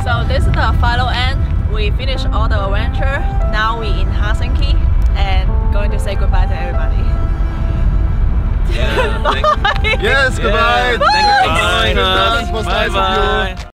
So this is the final end. We finished all the adventure. Now we in Helsinki and going to say goodbye to everybody. Yeah, Yes, goodbye. Thank you for joining us. It was nice of you. Bye bye.